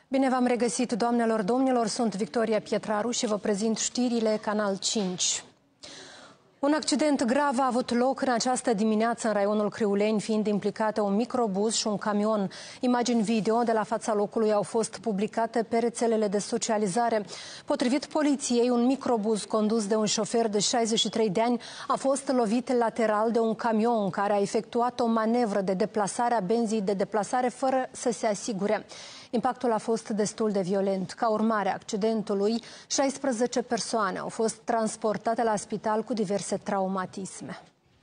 Bine v-am regăsit, doamnelor, domnilor, sunt Victoria Pietraru și vă prezint știrile Canal 5. Un accident grav a avut loc în această dimineață în raionul Criuleni, fiind implicate un microbuz și un camion. Imagini video de la fața locului au fost publicate pe rețelele de socializare. Potrivit poliției, un microbuz condus de un șofer de 63 de ani a fost lovit lateral de un camion care a efectuat o manevră de deplasare a benzii de deplasare fără să se asigure. Impactul a fost destul de violent. Ca urmare a accidentului, 16 persoane au fost transportate la spital cu diverse traumatisme.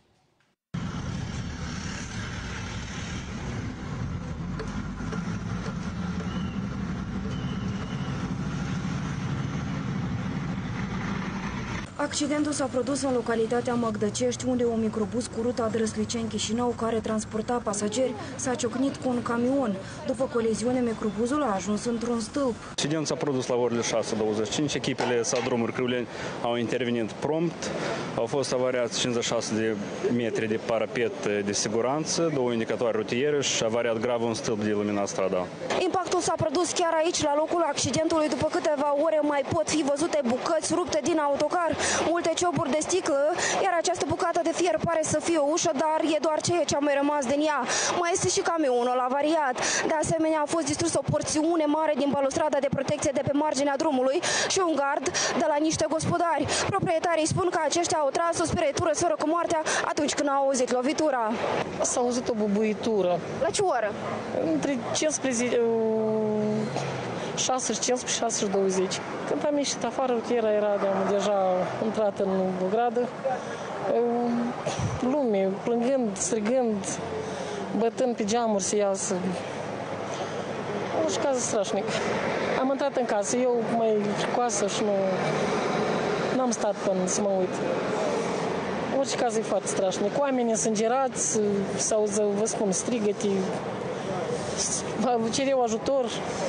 Accidentul s-a produs în localitatea Măgdăcești, unde un microbuz cu ruta Drăsliceni-Chișinău, care transporta pasageri, s-a ciocnit cu un camion. După coliziune, microbuzul a ajuns într-un stâlp. Accidentul s-a produs la orele 6:25. Echipele Sadrumuri Criuleni au intervenit prompt. Au fost avariați 56 de metri de parapet de siguranță, 2 indicatoare rutiere și avariat grav un stâlp de iluminat stradal. Impactul s-a produs chiar aici, la locul accidentului. După câteva ore mai pot fi văzute bucăți rupte din autocar, multe cioburi de sticlă, iar această bucată de fier pare să fie o ușă, dar e doar ceea ce a mai rămas din ea. Mai este și camionul avariat. De asemenea, a fost distrusă o porțiune mare din balustrada de protecție de pe marginea drumului și un gard de la niște gospodari. Proprietarii spun că aceștia au tras o spirătură soră cu moartea atunci când au auzit lovitura. S-a auzit o bubuitură. La ce oră? Între 15... 6 și 15, 6 și 20. Când am ieșit afară, rutiera era deja intrată în gradă. Lume, plângând, strigând, bătând pe geamuri să iasă. Un caz strașnic. Am intrat în casă, eu mai fricoasă și n-am stat până să mă uit. Orice caz e foarte strașnic. Oamenii însângerați, sau, vă spun, strigăte, cereau ajutor.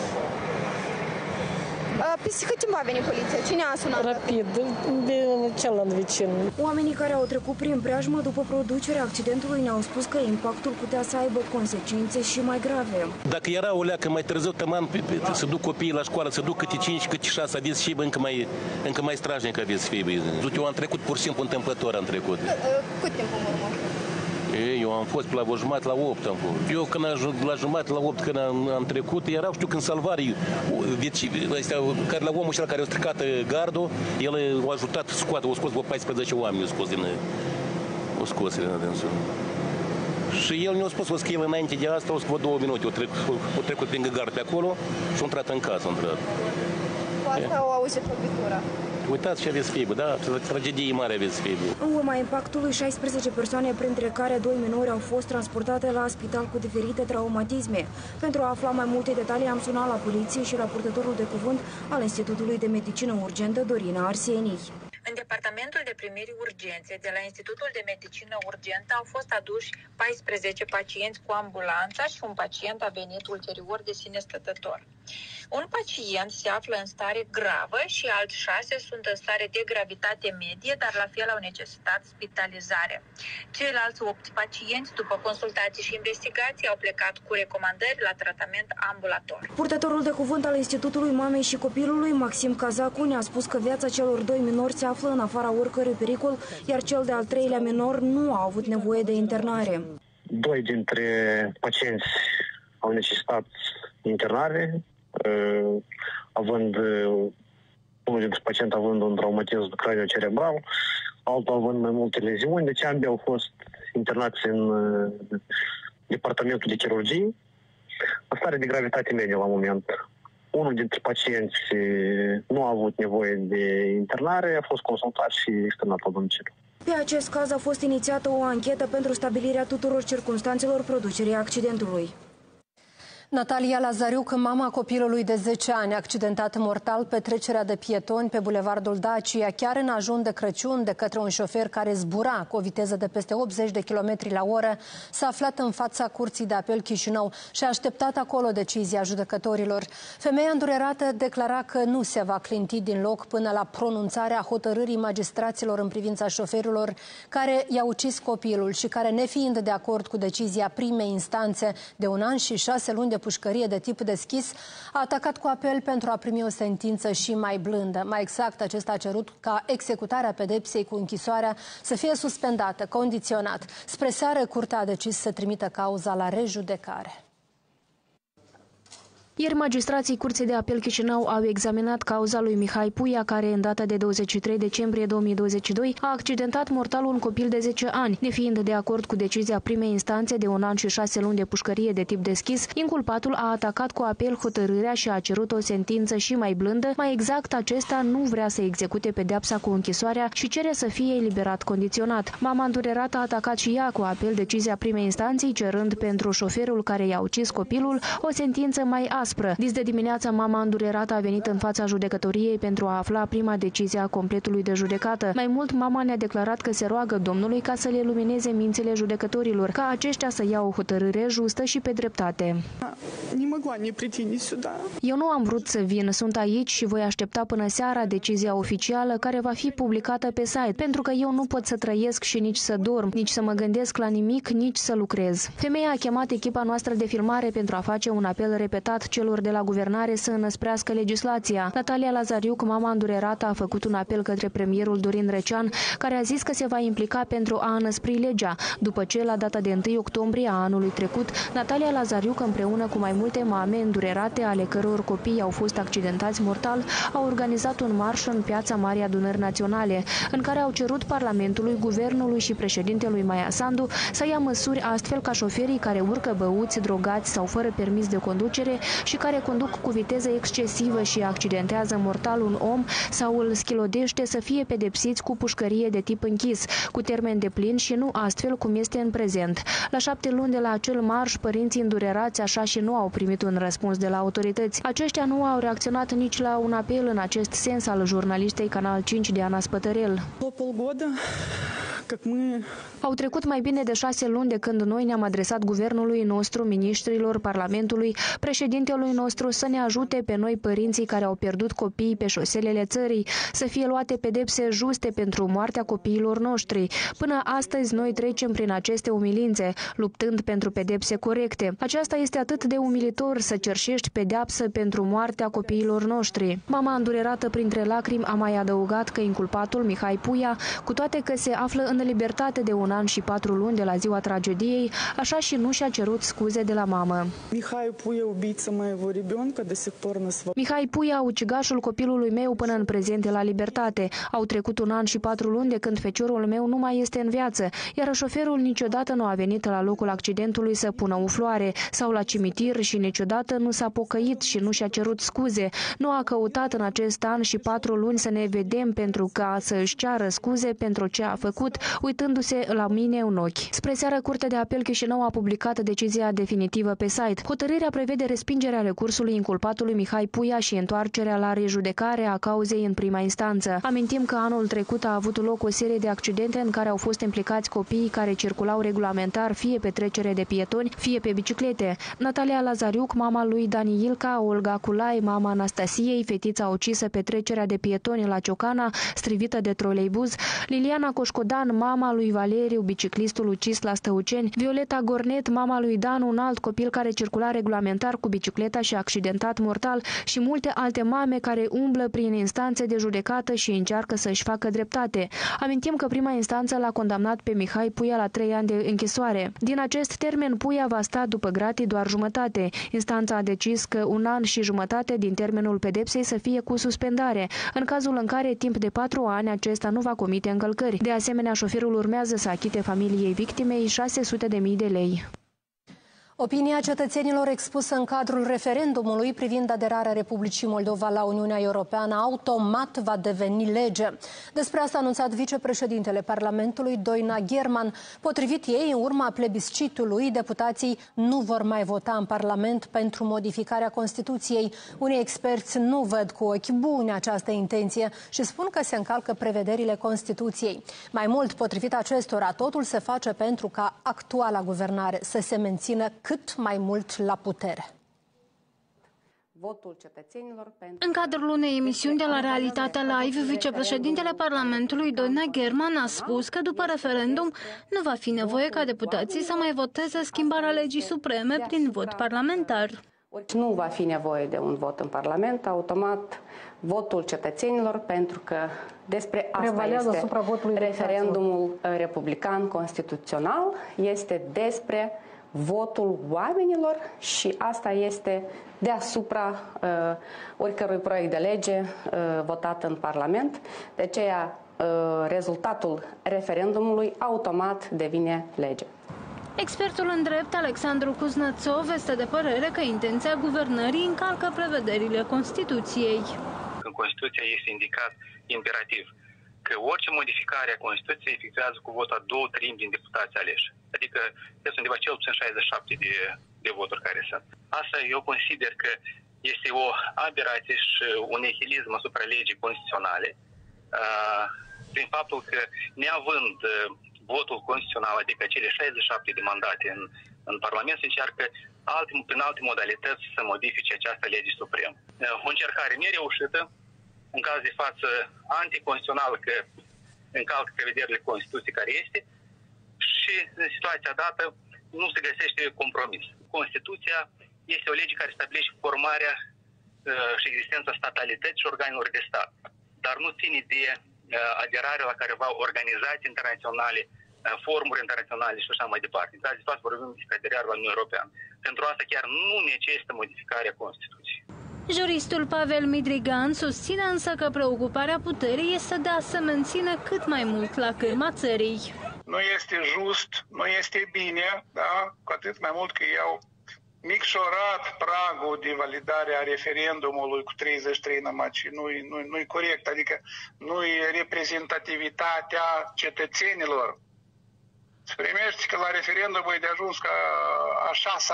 Peste cât timp a venit poliția? Cine a sunat? Rapid, de celălalt vecin. Oamenii care au trecut prin preajmă după producerea accidentului ne-au spus că impactul putea să aibă consecințe și mai grave. Dacă era o leacă mai târziu, tăman, să duc copiii la școală, să duc câte 5, câte 6, aveți și încă mai strașnic aveți să fie. Eu am trecut pur și simplu întâmplător, am trecut. Cât timp în urmă? Eu am fost la jumătate la 8 am fost. Eu când la jumătate la 8 când am trecut, erau, știu, când salvare, care la omul ăsta care a stricat gardul, el a ajutat să scoată, a scos 14 oameni, a scos din dânsul. Și el ne-a spus, o schivă înainte de asta, o scos 2 minute, o trecut prin gard pe acolo și a intrat în casă, Cu asta au auzit lovitura. Uitați ce aveți fibă, da? Tragedie mare aveți fibă. În urma impactului, 16 persoane, printre care 2 minori, au fost transportate la spital cu diferite traumatisme. Pentru a afla mai multe detalii, am sunat la poliție și la purtătorul de cuvânt al Institutului de Medicină Urgentă, Dorina Arsenii. În departamentul de primiri urgențe de la Institutul de Medicină Urgentă au fost aduși 14 pacienți cu ambulanța și un pacient a venit ulterior de sine stătător. Un pacient se află în stare gravă și alți 6 sunt în stare de gravitate medie, dar la fel au necesitat spitalizare. Ceilalți 8 pacienți, după consultații și investigații, au plecat cu recomandări la tratament ambulator. Purtătorul de cuvânt al Institutului Mamei și Copilului, Maxim Cazacu, ne-a spus că viața celor 2 minori se află în afara oricărui pericol, iar cel de-al 3-lea minor nu a avut nevoie de internare. 2 dintre pacienți au necesitat internare, unul dintre pacienți având un traumatism cranio-cerebral, altul având mai multe leziuni, deci ambii au fost internați în departamentul de chirurgie, în stare de gravitate medie la moment. Unul dintre pacienți nu a avut nevoie de internare, a fost consultat și externat la domiciliu. Pe acest caz a fost inițiată o anchetă pentru stabilirea tuturor circunstanțelor producerii accidentului. Natalia Lazariuc, mama copilului de 10 ani, accidentat mortal pe trecerea de pietoni pe bulevardul Dacia, chiar în ajun de Crăciun, de către un șofer care zbura cu o viteză de peste 80 de km la oră, s-a aflat în fața Curții de Apel Chișinău și a așteptat acolo decizia judecătorilor. Femeia îndurerată declara că nu se va clinti din loc până la pronunțarea hotărârii magistraților în privința șoferilor care i-a ucis copilul și care, nefiind de acord cu decizia primei instanțe de 1 an și 6 luni de de pușcărie de tip deschis a atacat cu apel pentru a primi o sentință și mai blândă. Mai exact, acesta a cerut ca executarea pedepsei cu închisoarea să fie suspendată, condiționat. Spre seară, curtea a decis să trimită cauza la rejudecare. Ieri, magistrații Curții de Apel Chișinău au examinat cauza lui Mihai Puia, care în data de 23 decembrie 2022 a accidentat mortal un copil de 10 ani. Nefiind de acord cu decizia primei instanțe de 1 an și 6 luni de pușcărie de tip deschis, inculpatul a atacat cu apel hotărârea și a cerut o sentință și mai blândă. Mai exact, acesta nu vrea să execute pedeapsa cu închisoarea și cere să fie eliberat condiționat. Mama îndurerată a atacat și ea cu apel decizia primei instanței, cerând pentru șoferul care i-a ucis copilul o sentință mai aspră. Dis de dimineața, mama îndurerată a venit în fața judecătoriei pentru a afla prima decizie a completului de judecată. Mai mult, mama ne-a declarat că se roagă Domnului ca să le lumineze mințile judecătorilor, ca aceștia să ia o hotărâre justă și pe dreptate. Eu nu am vrut să vin, sunt aici și voi aștepta până seara decizia oficială care va fi publicată pe site, pentru că eu nu pot să trăiesc și nici să dorm, nici să mă gândesc la nimic, nici să lucrez. Femeia a chemat echipa noastră de filmare pentru a face un apel repetat celor de la guvernare să înăsprească legislația. Natalia Lazariuc, mama îndurerată, a făcut un apel către premierul Dorin Recean, care a zis că se va implica pentru a înăspri legea. După ce, la data de 1 octombrie a anului trecut, Natalia Lazariuc, împreună cu mai multe mame îndurerate, ale căror copii au fost accidentați mortal, a organizat un marș în Piața Marii Adunări Naționale, în care au cerut Parlamentului, Guvernului și președintelui Maia Sandu să ia măsuri astfel ca șoferii care urcă băuți, drogați sau fără permis de conducere și care conduc cu viteză excesivă și accidentează mortal un om sau îl schilodește să fie pedepsiți cu pușcărie de tip închis, cu termen deplin și nu astfel cum este în prezent. La 7 luni de la acel marș, părinții îndurerați așa și nu au primit un răspuns de la autorități. Aceștia nu au reacționat nici la un apel în acest sens al jurnalistei Canal 5 Diana Spătărel. Au trecut mai bine de 6 luni de când noi ne-am adresat guvernului nostru, miniștrilor, Parlamentului, președintelui nostru să ne ajute pe noi, părinții care au pierdut copiii pe șoselele țării, să fie luate pedepse juste pentru moartea copiilor noștri. Până astăzi noi trecem prin aceste umilințe, luptând pentru pedepse corecte. Aceasta este atât de umilitor, să cerșești pedeapsă pentru moartea copiilor noștri. Mama îndurerată printre lacrimi a mai adăugat că inculpatul Mihai Puia, cu toate că se află în libertate de 1 an și 4 luni de la ziua tragediei, așa și nu și-a cerut scuze de la mamă. Mihai Puia, ucigașul copilului meu, până în prezent e la libertate. Au trecut 1 an și 4 luni de când feciorul meu nu mai este în viață, iar șoferul niciodată nu a venit la locul accidentului să pună o floare sau la cimitir și niciodată nu s-a pocăit și nu și-a cerut scuze. Nu a căutat în acest an și 4 luni să ne vedem pentru ca să își ceară scuze pentru ce a făcut, uitându-se la mine în ochi. Spre seară, Curtea de Apel Chișinău a publicat decizia definitivă pe site. Hotărârea prevede respingerea recursului inculpatului Mihai Puia și întoarcerea la rejudecare a cauzei în prima instanță. Amintim că anul trecut a avut loc o serie de accidente în care au fost implicați copiii care circulau regulamentar, fie pe trecere de pietoni, fie pe biciclete. Natalia Lazariuc, mama lui Dani Ilca, Olga Culai, mama Anastasiei, fetița ucisă pe trecerea de pietoni la Ciocana, strivită de troleibuz, Liliana Coșcodan, mama lui Valeriu, biciclistul ucis la Stăuceni, Violeta Gornet, mama lui Dan, un alt copil care circula regulamentar cu bicicleta și accidentat mortal, și multe alte mame care umblă prin instanțe de judecată și încearcă să-și facă dreptate. Amintim că prima instanță l-a condamnat pe Mihai Puia la 3 ani de închisoare. Din acest termen, Puia va sta după gratii doar jumătate. Instanța a decis că 1 an și jumătate din termenul pedepsei să fie cu suspendare, în cazul în care timp de 4 ani acesta nu va comite încălcări. De asemenea, șoferul urmează să achite familiei victimei 600.000 de lei. Opinia cetățenilor expusă în cadrul referendumului privind aderarea Republicii Moldova la Uniunea Europeană automat va deveni lege. Despre asta a anunțat vicepreședintele Parlamentului, Doina German. Potrivit ei, în urma plebiscitului, deputații nu vor mai vota în Parlament pentru modificarea Constituției. Unii experți nu văd cu ochi buni această intenție și spun că se încalcă prevederile Constituției. Mai mult, potrivit acestora, totul se face pentru ca actuala guvernare să se mențină cât mai mult la putere. votul cetățenilor pentru... În cadrul unei emisiuni de la Realitatea Live, vicepreședintele Parlamentului, Doina German, a spus că după referendum nu va fi nevoie ca deputații să mai voteze schimbarea legii supreme prin vot parlamentar. Nu va fi nevoie de un vot în Parlament, automat votul cetățenilor, pentru că despre asta este referendumul republican constituțional, este despre votul oamenilor și asta este deasupra oricărui proiect de lege votat în Parlament. De aceea, rezultatul referendumului automat devine lege. Expertul în drept, Alexandru Kuznetsov, este de părere că intenția guvernării încalcă prevederile Constituției. În Constituție este indicat imperativ că orice modificare a Constituției efectuează cu votul a 2/3 din deputații aleși. Adică este undeva cel puțin 67 de voturi care sunt. Asta eu consider că este o aberație și un nihilism asupra legii constituționale, prin faptul că neavând votul constituțional, adică cele 67 de mandate în Parlament, se încearcă prin alte modalități să modifice această lege supremă. O încercare nereușită, în caz de față anticonstituțional, că încalcă prevederile Constituției care este, și în situația dată nu se găsește compromis. Constituția este o lege care stabilește formarea și existența statalității și organelor de stat, dar nu ține de aderarea la careva organizații internaționale, forumuri internaționale și așa mai departe. În caz de față vorbim despre aderarea la Uniunea Europeană. Pentru asta chiar nu necesită modificarea Constituției. Juristul Pavel Midrigan susține însă că preocuparea puterii este de a se menține cât mai mult la cârma țării. Nu este just, nu este bine, da? Cu atât mai mult că i-au micșorat pragul de validare a referendumului cu 33 numai, și nu-i corect, adică nu-i reprezentativitatea cetățenilor. Se primește că la referendum e de ajuns ca a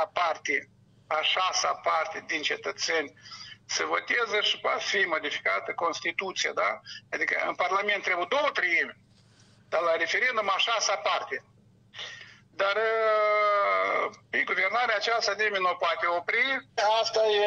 șasea parte din cetățeni să voteze și poate fi modificată Constituția, da? Adică în Parlament trebuie 2/3, dar la referendum a șasea parte. Dar guvernarea aceasta nimeni nu poate opri. Asta e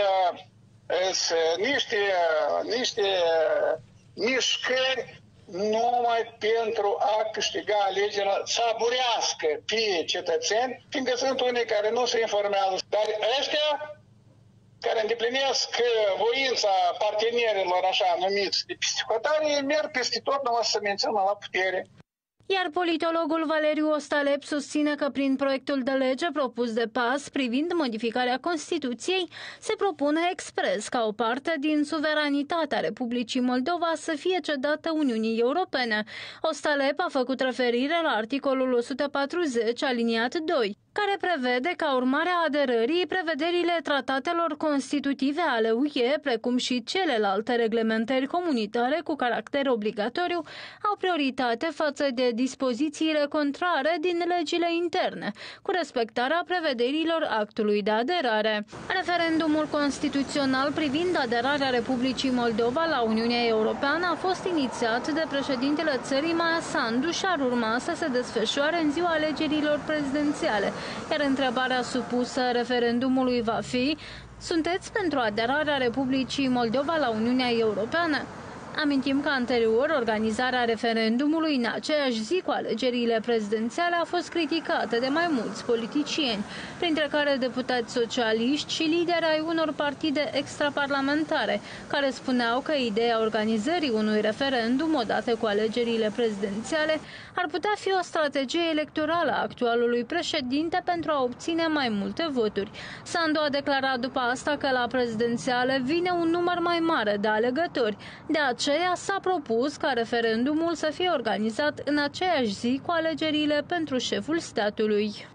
niște mișcări numai pentru a câștiga alegerea, să aburească pe cetățeni, fiindcă sunt unii care nu se informează. Dar ăștia care îndeplinesc voința partenerilor așa numiți de peste hotare, merg peste tot numai să mențină la putere. Iar politologul Valeriu Ostalep susține că prin proiectul de lege propus de PAS privind modificarea Constituției se propune expres ca o parte din suveranitatea Republicii Moldova să fie cedată Uniunii Europene. Ostalep a făcut referire la articolul 140 aliniat 2, care prevede ca urmare a aderării prevederile tratatelor constitutive ale UE, precum și celelalte reglementări comunitare cu caracter obligatoriu, au prioritate față de dispozițiile contrare din legile interne, cu respectarea prevederilor actului de aderare. Referendumul constituțional privind aderarea Republicii Moldova la Uniunea Europeană a fost inițiat de președintele țării Maia Sandu și ar urma să se desfășoare în ziua alegerilor prezidențiale. Iar întrebarea supusă referendumului va fi: sunteți pentru aderarea Republicii Moldova la Uniunea Europeană? Amintim că anterior organizarea referendumului în aceeași zi cu alegerile prezidențiale a fost criticată de mai mulți politicieni, printre care deputați socialiști și lideri ai unor partide extraparlamentare, care spuneau că ideea organizării unui referendum odată cu alegerile prezidențiale ar putea fi o strategie electorală a actualului președinte pentru a obține mai multe voturi. Sandu a declarat după asta că la prezidențiale vine un număr mai mare de alegători. De aceea s-a propus ca referendumul să fie organizat în aceeași zi cu alegerile pentru șeful statului.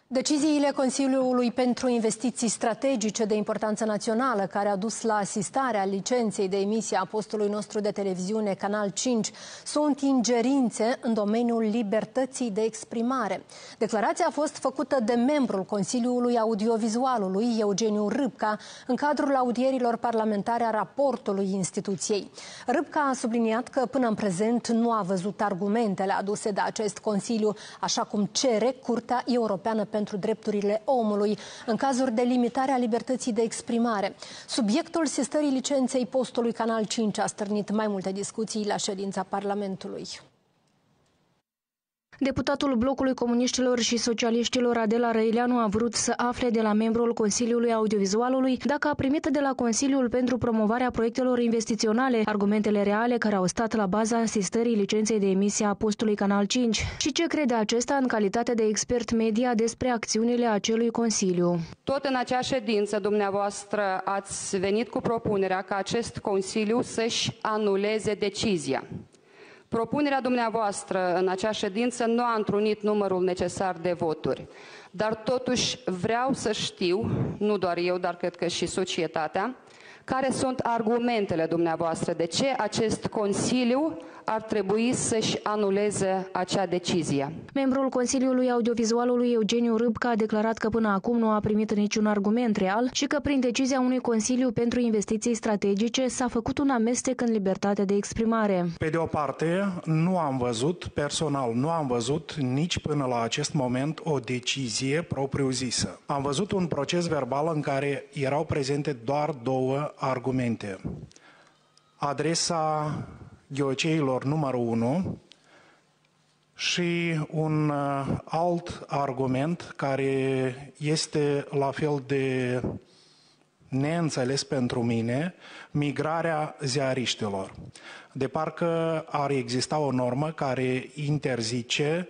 Deciziile Consiliului pentru Investiții Strategice de Importanță Națională, care a dus la asistarea licenței de emisie a postului nostru de televiziune Canal 5, sunt ingerințe în domeniul libertății de exprimare. Declarația a fost făcută de membrul Consiliului Audiovizualului, Eugeniu Râbca, în cadrul audierilor parlamentare a raportului instituției. Râbca a subliniat că până în prezent nu a văzut argumentele aduse de acest Consiliu, așa cum cere Curtea Europeană pentru Drepturile Omului, în cazuri de limitare a libertății de exprimare. Subiectul sistării licenței postului Canal 5 a stârnit mai multe discuții la ședința Parlamentului. Deputatul Blocului Comuniștilor și Socialiștilor Adela Răileanu a vrut să afle de la membrul Consiliului Audiovizualului dacă a primit de la Consiliul pentru promovarea proiectelor investiționale argumentele reale care au stat la baza asistării licenței de emisie a postului Canal 5 și ce crede acesta în calitate de expert media despre acțiunile acelui Consiliu. Tot în acea ședință dumneavoastră ați venit cu propunerea ca acest Consiliu să-și anuleze decizia. Propunerea dumneavoastră în acea ședință nu a întrunit numărul necesar de voturi, dar totuși vreau să știu, nu doar eu, dar cred că și societatea, care sunt argumentele dumneavoastră, de ce acest Consiliu ar trebui să-și anuleze acea decizie. Membrul Consiliului Audiovizualului Eugeniu Râbca a declarat că până acum nu a primit niciun argument real și că prin decizia unui Consiliu pentru Investiții Strategice s-a făcut un amestec în libertatea de exprimare. Pe de o parte, personal nu am văzut nici până la acest moment o decizie propriu-zisă. Am văzut un proces verbal în care erau prezente doar două argumente. Adresa ghioceilor numărul 1 și un alt argument care este la fel de neînțeles pentru mine, migrarea ziariștilor. De parcă ar exista o normă care interzice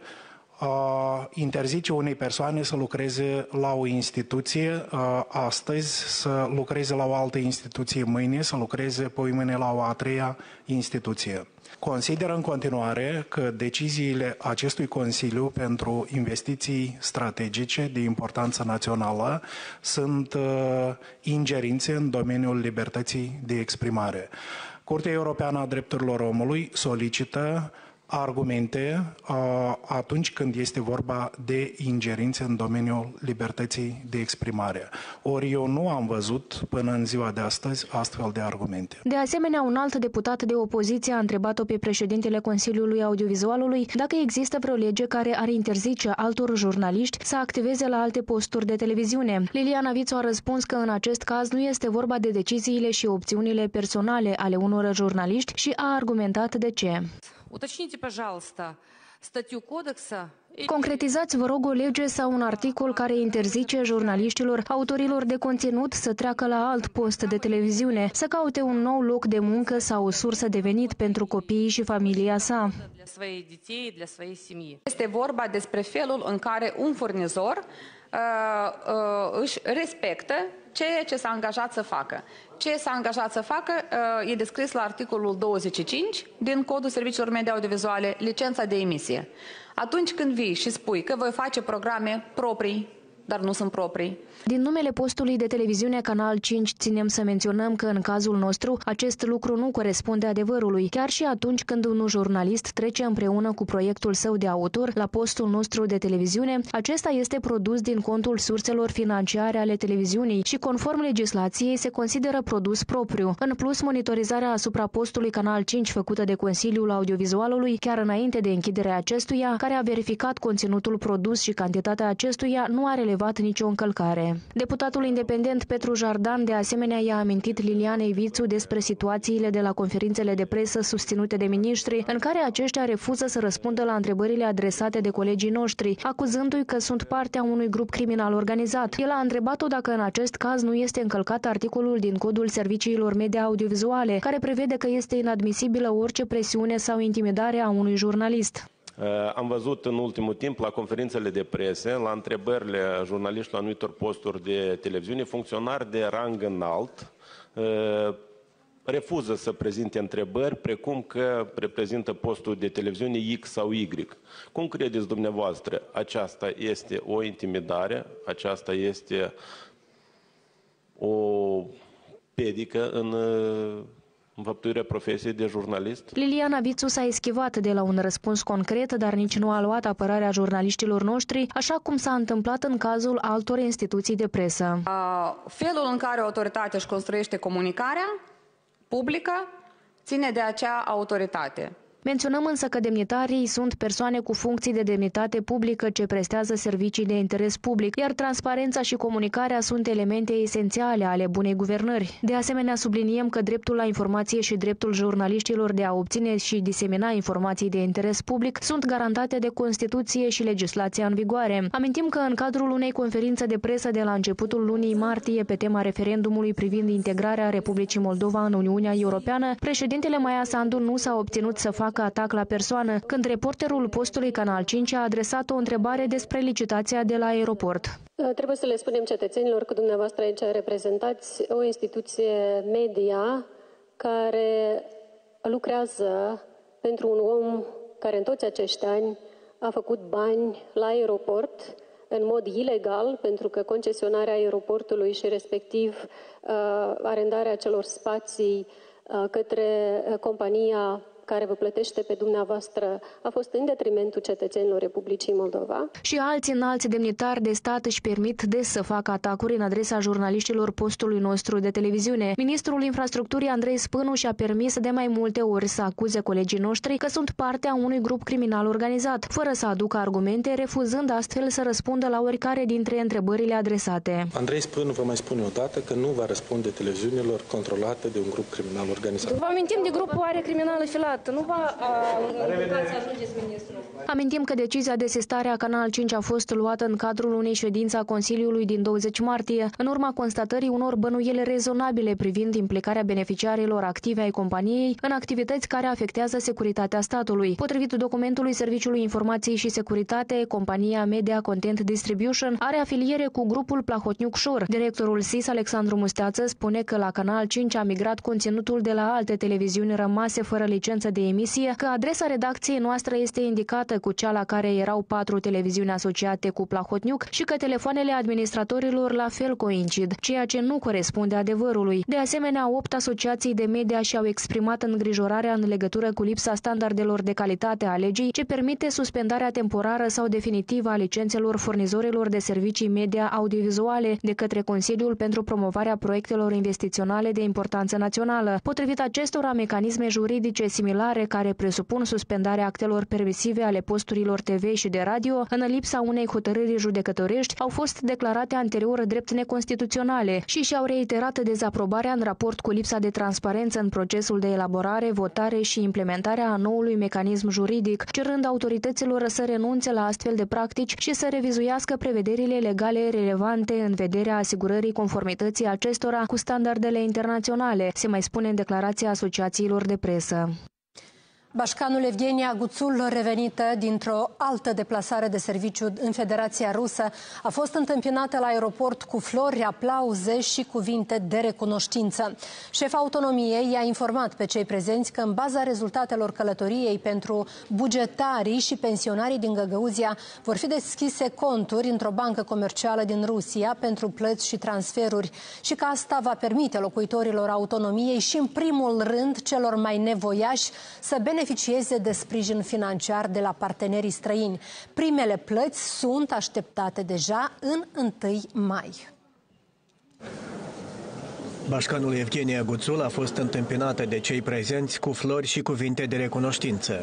unei persoane să lucreze la o instituție astăzi, să lucreze la o altă instituție mâine, să lucreze poimâine la o a treia instituție. Consider în continuare că deciziile acestui Consiliu pentru Investiții Strategice de Importanță Națională sunt ingerințe în domeniul libertății de exprimare. Curtea Europeană a Drepturilor Omului solicită argumente atunci când este vorba de ingerințe în domeniul libertății de exprimare. Ori eu nu am văzut până în ziua de astăzi astfel de argumente. De asemenea, un alt deputat de opoziție a întrebat-o pe președintele Consiliului Audiovizualului dacă există vreo lege care ar interzice altor jurnaliști să activeze la alte posturi de televiziune. Liliana Vițu a răspuns că în acest caz nu este vorba de deciziile și opțiunile personale ale unor jurnaliști și a argumentat de ce. Уточните, пожалуйста, статью кодекса. Concretizați, vă rog, o lege sau un articol care interzice jurnaliștilor, autorilor de conținut să treacă la alt post de televiziune, să caute un nou loc de muncă sau o sursă de venit pentru copiii și familia sa. Este vorba despre felul în care un furnizor își respectă ceea ce s-a angajat să facă. Ce s-a angajat să facă e descris la articolul 25 din Codul Serviciilor Media Audiovizuale, licența de emisie. Atunci când vii și spui că voi face programe proprii, dar nu sunt proprii. Din numele postului de televiziune Canal 5 ținem să menționăm că în cazul nostru acest lucru nu corespunde adevărului, chiar și atunci când un jurnalist trece împreună cu proiectul său de autor la postul nostru de televiziune, acesta este produs din contul surselor financiare ale televiziunii și conform legislației se consideră produs propriu. În plus, monitorizarea asupra postului Canal 5 făcută de Consiliul Audiovizualului chiar înainte de închiderea acestuia, care a verificat conținutul produs și cantitatea acestuia, nu a relevat nicio încălcare. Deputatul independent Petru Jardan de asemenea i-a amintit Lilianei Vițu despre situațiile de la conferințele de presă susținute de miniștri, în care aceștia refuză să răspundă la întrebările adresate de colegii noștri, acuzându-i că sunt partea unui grup criminal organizat. El a întrebat-o dacă în acest caz nu este încălcat articolul din Codul Serviciilor Media Audiovizuale, care prevede că este inadmisibilă orice presiune sau intimidare a unui jurnalist. Am văzut în ultimul timp la conferințele de presă, la întrebările jurnaliștilor anumitor posturi de televiziune, funcționari de rang înalt refuză să prezinte întrebări, precum că reprezintă postul de televiziune X sau Y. Cum credeți dumneavoastră? Aceasta este o intimidare? Aceasta este o pedică în înfăptuirea profesiei de jurnalist? Liliana Vițu s-a eschivat de la un răspuns concret, dar nici nu a luat apărarea jurnaliștilor noștri, așa cum s-a întâmplat în cazul altor instituții de presă. Felul în care autoritatea își construiește comunicarea publică ține de acea autoritate. Menționăm însă că demnitarii sunt persoane cu funcții de demnitate publică ce prestează servicii de interes public, iar transparența și comunicarea sunt elemente esențiale ale bunei guvernări. De asemenea, subliniem că dreptul la informație și dreptul jurnaliștilor de a obține și disemina informații de interes public sunt garantate de Constituție și legislația în vigoare. Amintim că în cadrul unei conferințe de presă de la începutul lunii martie pe tema referendumului privind integrarea Republicii Moldova în Uniunea Europeană, președintele Maia Sandu nu s-a obținut să facă atac la persoană, când reporterul postului Canal 5 a adresat o întrebare despre licitația de la aeroport. Trebuie să le spunem cetățenilor că dumneavoastră aici reprezentați o instituție media care lucrează pentru un om care în toți acești ani a făcut bani la aeroport în mod ilegal, pentru că concesionarea aeroportului și respectiv arendarea celor spații către compania care vă plătește pe dumneavoastră a fost în detrimentul cetățenilor Republicii Moldova. Și alți înalți demnitari de stat își permit des să facă atacuri în adresa jurnaliștilor postului nostru de televiziune. Ministrul Infrastructurii Andrei Spânu și-a permis de mai multe ori să acuze colegii noștri că sunt parte a unui grup criminal organizat, fără să aducă argumente, refuzând astfel să răspundă la oricare dintre întrebările adresate. Andrei Spânu vă mai spune odată că nu va răspunde televiziunilor controlate de un grup criminal organizat. Vă amintim de grupul Are Criminală Filat. Nu va să ajungeți ministrul. Amintim că decizia de sesizare a Canal 5 a fost luată în cadrul unei ședințe a Consiliului din 20 martie, în urma constatării unor bănuieli rezonabile privind implicarea beneficiarilor active ai companiei în activități care afectează securitatea statului. Potrivit documentului Serviciului Informației și Securitate, compania Media Content Distribution are afiliere cu grupul Plahotniuc-Șor. Directorul SIS, Alexandru Musteață, spune că la Canal 5 a migrat conținutul de la alte televiziuni rămase fără licență de emisie, că adresa redacției noastre este indicată cu cea la care erau 4 televiziuni asociate cu Plahotniuc și că telefoanele administratorilor la fel coincid, ceea ce nu corespunde adevărului. De asemenea, 8 asociații de media și-au exprimat îngrijorarea în legătură cu lipsa standardelor de calitate a legii ce permite suspendarea temporară sau definitivă a licențelor furnizorilor de servicii media audiovizuale de către Consiliul pentru promovarea proiectelor investiționale de importanță națională. Potrivit acestora, mecanisme juridice similare care presupun suspendarea actelor permisive ale posturilor TV și de radio, în lipsa unei hotărâri judecătorești, au fost declarate anterior drept neconstituționale și și-au reiterat dezaprobarea în raport cu lipsa de transparență în procesul de elaborare, votare și implementarea a noului mecanism juridic, cerând autorităților să renunțe la astfel de practici și să revizuiască prevederile legale relevante în vederea asigurării conformității acestora cu standardele internaționale, se mai spune în declarația asociațiilor de presă. Bașcanul Evgenia Guțul, revenită dintr-o altă deplasare de serviciu în Federația Rusă, a fost întâmpinată la aeroport cu flori, aplauze și cuvinte de recunoștință. Șefa autonomiei i-a informat pe cei prezenți că în baza rezultatelor călătoriei pentru bugetarii și pensionarii din Găgăuzia vor fi deschise conturi într-o bancă comercială din Rusia pentru plăți și transferuri și că asta va permite locuitorilor autonomiei și în primul rând celor mai nevoiași să beneficieze de sprijin financiar de la partenerii străini. Primele plăți sunt așteptate deja în 1 mai. Bașcanul Evgenia Guțul a fost întâmpinată de cei prezenți cu flori și cuvinte de recunoștință.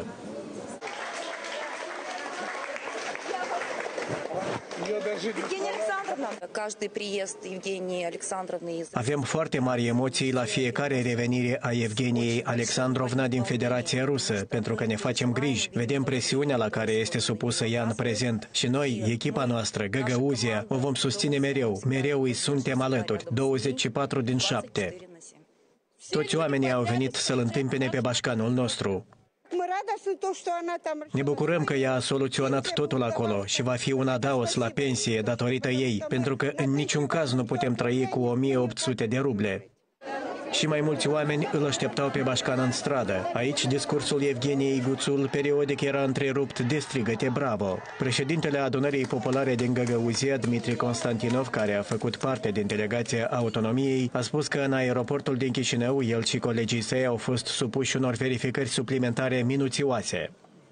Avem foarte mari emoții la fiecare revenire a Evgeniei Alexandrovna din Federația Rusă, pentru că ne facem griji, vedem presiunea la care este supusă ea în prezent și noi, echipa noastră, Găgăuzia, o vom susține mereu, mereu îi suntem alături, 24/7. Toți oamenii au venit să-l întâmpine pe bașcanul nostru. Ne bucurăm că ea a soluționat totul acolo și va fi un adaos la pensie datorită ei, pentru că în niciun caz nu putem trăi cu 1800 de ruble. Și mai mulți oameni îl așteptau pe Bașcan în stradă. Aici discursul Evgeniei Guțul periodic era întrerupt de strigăte bravo. Președintele Adunării Populare din Găgăuzia, Dmitri Constantinov, care a făcut parte din delegația Autonomiei, a spus că în aeroportul din Chișinău el și colegii săi au fost supuși unor verificări suplimentare minuțioase.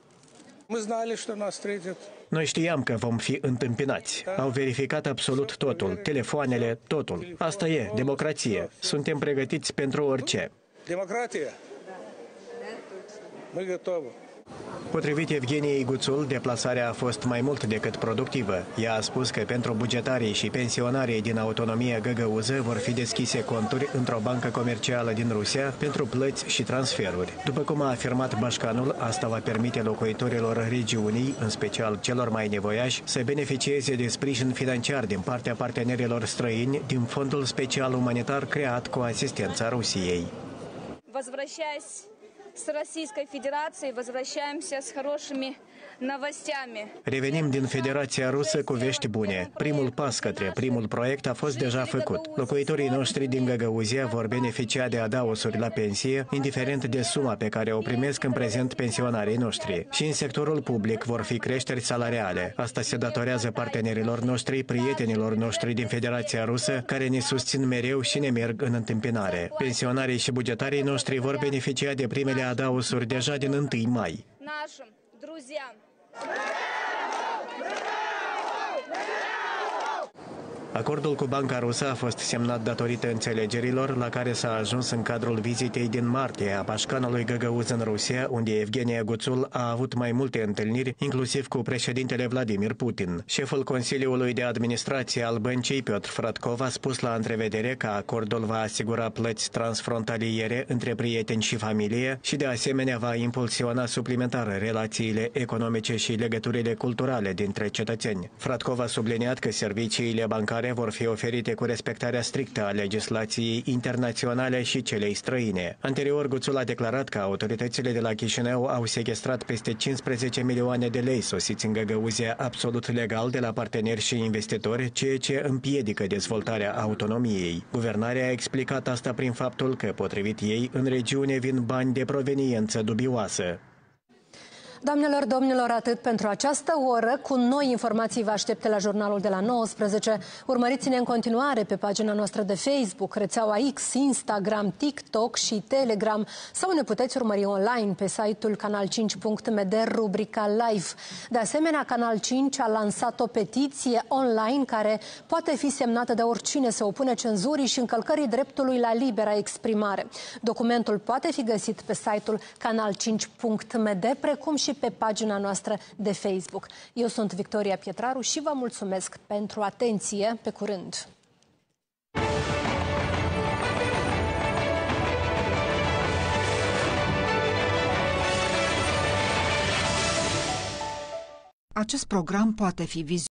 Noi știam că vom fi întâmpinați. Au verificat absolut totul, telefoanele, totul. Asta e, democrație. Suntem pregătiți pentru orice. Democrație. Мы готовы. Potrivit Evgeniei Guțul, deplasarea a fost mai mult decât productivă. Ea a spus că pentru bugetarii și pensionarii din autonomia găgăuză vor fi deschise conturi într-o bancă comercială din Rusia pentru plăți și transferuri. După cum a afirmat Bașcanul, asta va permite locuitorilor regiunii, în special celor mai nevoiași, să beneficieze de sprijin financiar din partea partenerilor străini din fondul special umanitar creat cu asistența Rusiei. С Российской Федерацией возвращаемся с хорошими новостями. Revenim din Federația Rusă cu vești bune. Primul pas către primul proiect a fost deja făcut. Locuitorii noștri din Găgăuzia vor beneficia de adaosuri la pensie, indiferent de suma pe care o primesc în prezent pensionarii noștri. Și în sectorul public vor fi creșteri salariale. Asta se datorează partenerilor noștri, prietenilor noștri din Federația Rusă, care ne susțin mereu și ne merg în întâmpinare. Pensionarii și bugetarii noștri vor beneficia de primele adaosuri deja din 1 mai. Acordul cu Banca Rusă a fost semnat datorită înțelegerilor la care s-a ajuns în cadrul vizitei din martie a Bașcanului Găgăuz în Rusia, unde Evgenia Guțul a avut mai multe întâlniri, inclusiv cu președintele Vladimir Putin. Șeful Consiliului de Administrație al băncii, Piotr Fradkov, a spus la întrevedere că acordul va asigura plăți transfrontaliere între prieteni și familie și de asemenea va impulsiona suplimentar relațiile economice și legăturile culturale dintre cetățeni. Fradkov a subliniat că serviciile bancare vor fi oferite cu respectarea strictă a legislației internaționale și celei străine. Anterior, Guțul a declarat că autoritățile de la Chișinău au sechestrat peste 15 milioane de lei sosiți în Găgăuzia absolut legal de la parteneri și investitori, ceea ce împiedică dezvoltarea autonomiei. Guvernarea a explicat asta prin faptul că, potrivit ei, în regiune vin bani de proveniență dubioasă. Doamnelor, domnilor, atât pentru această oră. Cu noi informații vă aștepte la jurnalul de la 19. Urmăriți-ne în continuare pe pagina noastră de Facebook, rețeaua X, Instagram, TikTok și Telegram, sau ne puteți urmări online pe site-ul canal5.md, rubrica Live. De asemenea, Canal 5 a lansat o petiție online care poate fi semnată de oricine se opune cenzurii și încălcării dreptului la libera exprimare. Documentul poate fi găsit pe site-ul canal5.md, precum și pe pagina noastră de Facebook. Eu sunt Victoria Pietraru și vă mulțumesc pentru atenție. Pe curând! Acest program poate fi vizibil